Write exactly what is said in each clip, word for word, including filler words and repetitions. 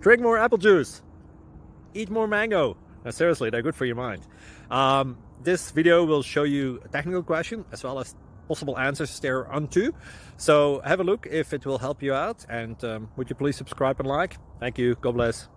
drink more apple juice, eat more mango. No, seriously, they're good for your mind. Um, this video will show you a technical question as well as possible answers there onto. So have a look if it will help you out, and um, would you please subscribe and like? Thank you. God bless.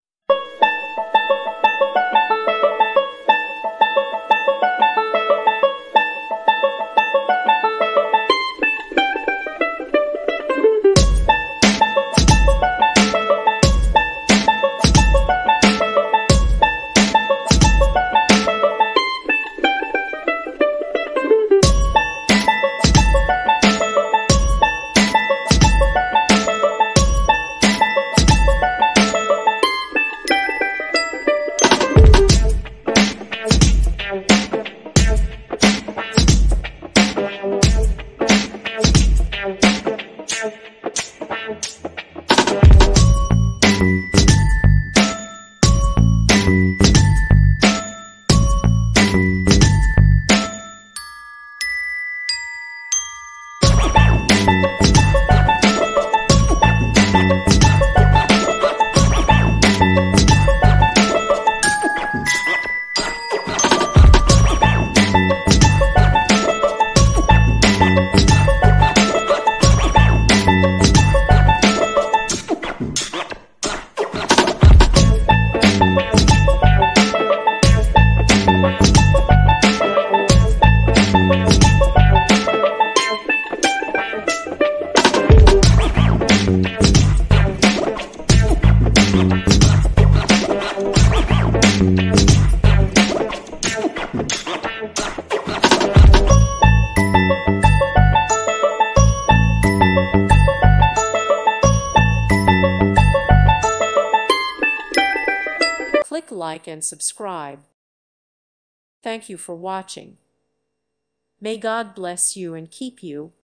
Click like and subscribe. Thank you for watching. May God bless you and keep you.